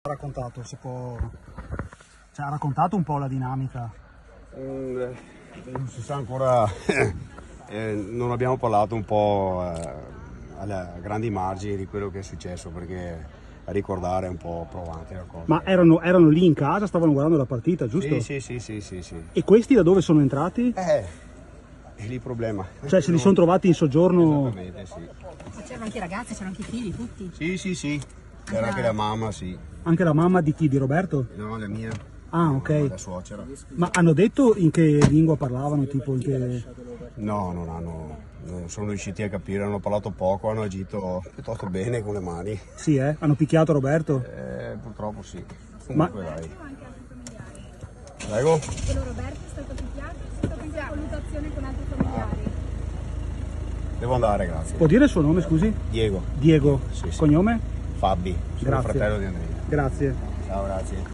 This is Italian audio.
raccontato, si può... cioè, ha raccontato un po' la dinamica. Non si sa ancora, non abbiamo parlato un po' alle grandi margini di quello che è successo, perché a ricordare è un po' provante la cosa. Ma erano lì in casa, stavano guardando la partita, giusto? Sì. E questi da dove sono entrati? È lì il problema. Cioè se li sono trovati in soggiorno? Esattamente, sì. Ma c'erano anche i ragazzi, c'erano anche i figli, tutti? Sì. C'era anche la mamma, sì. Anche la mamma di chi? Di Roberto? No, la mia. Ah, ok. La suocera. Ma hanno detto in che lingua parlavano, tipo in che... No, non sono riusciti a capire, hanno parlato poco, hanno agito piuttosto bene con le mani. Sì, hanno picchiato Roberto? Purtroppo sì. Comunque dai. Prego? Quello Roberto è stato picchiato, è stato anche in colluttazione con altri familiari. Devo andare, grazie. Può dire il suo nome, scusi? Diego. Diego. Sì. Cognome? Fabbi, sono il Grazie. fratello di Andrea. Grazie. Ciao, grazie.